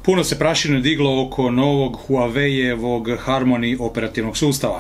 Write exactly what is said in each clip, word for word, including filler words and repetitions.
Puno se prašine diglo oko novog Huawei-evog Harmony operativnog sustava.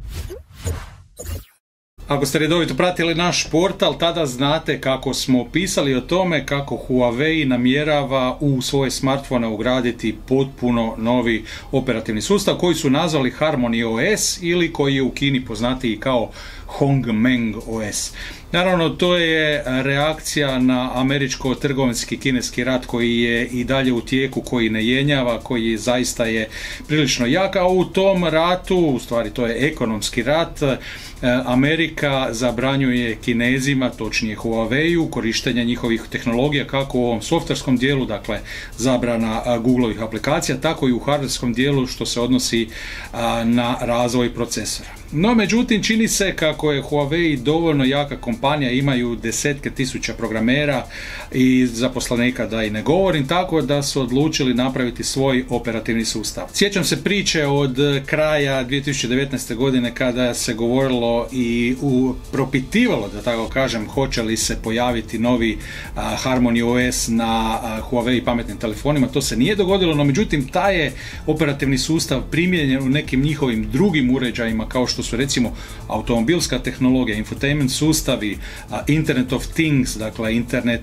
Ako ste redovito pratili naš portal, tada znate kako smo pisali o tome kako Huawei namjerava u svoje smartfone ugraditi potpuno novi operativni sustav koji su nazvali Harmony O S ili koji je u Kini poznatiji kao Hongmeng O S. Naravno, to je reakcija na američko-trgovinski kineski rat koji je i dalje u tijeku, koji ne jenjava, koji zaista je prilično jak, a u tom ratu, u stvari to je ekonomski rat, Amerika zabranjuje Kinezima, točnije Huawei-u, korištenje njihovih tehnologija kako u ovom softverskom dijelu, dakle zabrana Googlovih aplikacija, tako i u hardverskom dijelu što se odnosi na razvoj procesora. No, međutim, čini se kako je Huawei dovoljno jaka kompanija, imaju desetke tisuća programera i zaposlenika, da i ne govorim, tako da su odlučili napraviti svoj operativni sustav. Sjećam se priče od kraja dvije tisuće devetnaeste. godine kada se govorilo i u, propitivalo, da tako kažem, hoće li se pojaviti novi a, Harmony O S na a, Huawei pametnim telefonima. To se nije dogodilo, no međutim taj je operativni sustav primijenjen u nekim njihovim drugim uređajima kao što su recimo automobilska tehnologija, infotainment sustavi, Internet of Things, dakle internet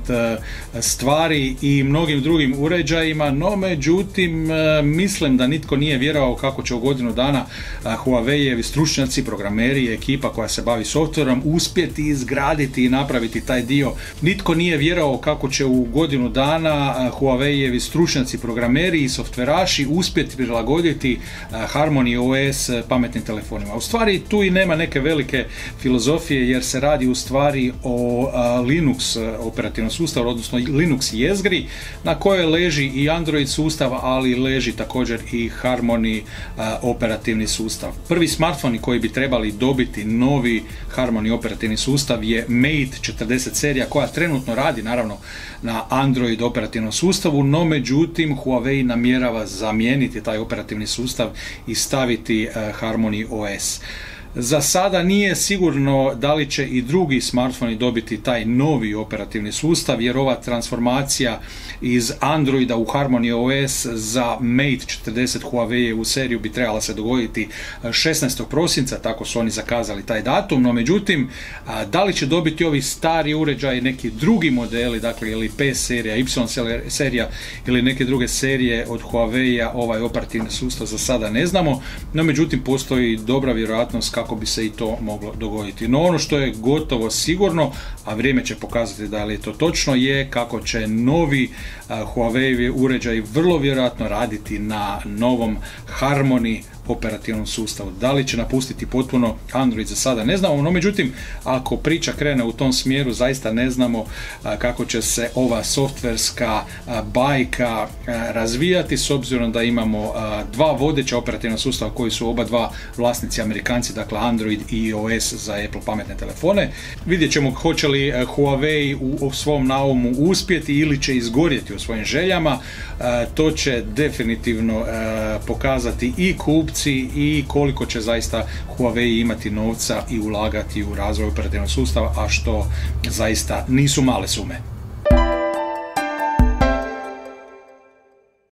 stvari i mnogim drugim uređajima, no međutim mislim da nitko nije vjerovao kako će u godinu dana Huawei-evi stručnjaci, programeri i ekipa koja se bavi softverom uspjeti izgraditi i napraviti taj dio. Nitko nije vjerovao kako će u godinu dana Huawei-evi stručnjaci, programeri i softveraši uspjeti prilagoditi Harmony O S pametnim telefonima. U stvari tu i nema neke velike filozofije jer se radi u stvari o a, Linux operativnom sustavu, odnosno Linux jezgri na kojoj leži i Android sustav, ali leži također i Harmony a, operativni sustav. Prvi smartfoni koji bi trebali dobiti novi Harmony operativni sustav je Mate četrdeset serija koja trenutno radi naravno na Android operativnom sustavu, no međutim Huawei namjerava zamijeniti taj operativni sustav i staviti a, Harmony O S. Za sada nije sigurno da li će i drugi smartfoni dobiti taj novi operativni sustav, jer ova transformacija iz Androida u Harmony O S za Mate četrdeset Huawei u seriju bi trebala se dogoditi šesnaestog prosinca, tako su oni zakazali taj datum, no međutim da li će dobiti ovi stari uređaji, neki drugi modeli, dakle ili P serija, Y serija ili neke druge serije od Huawei-a, ovaj operativni sustav za sada ne znamo, no međutim postoji dobra vjerojatnost kako bi se i to moglo dogoditi. No ono što je gotovo sigurno, a vrijeme će pokazati da li je to točno, je kako će novi Huawei uređaj vrlo vjerojatno raditi na novom Harmony operativnom sustavu. Da li će napustiti potpuno Android za sada ne znamo, no međutim ako priča krene u tom smjeru zaista ne znamo a, kako će se ova softverska a, bajka a, razvijati, s obzirom da imamo a, dva vodeća operativna sustava koji su oba dva vlasnici Amerikanci, dakle Android i O S za Apple pametne telefone. Vidjet ćemo hoće li Huawei u, u svom naumu uspjeti ili će izgorjeti u svojim željama. A, to će definitivno a, pokazati i kupci i koliko će zaista Huawei imati novca i ulagati u razvoj operativnog sustava, a što zaista nisu male sume.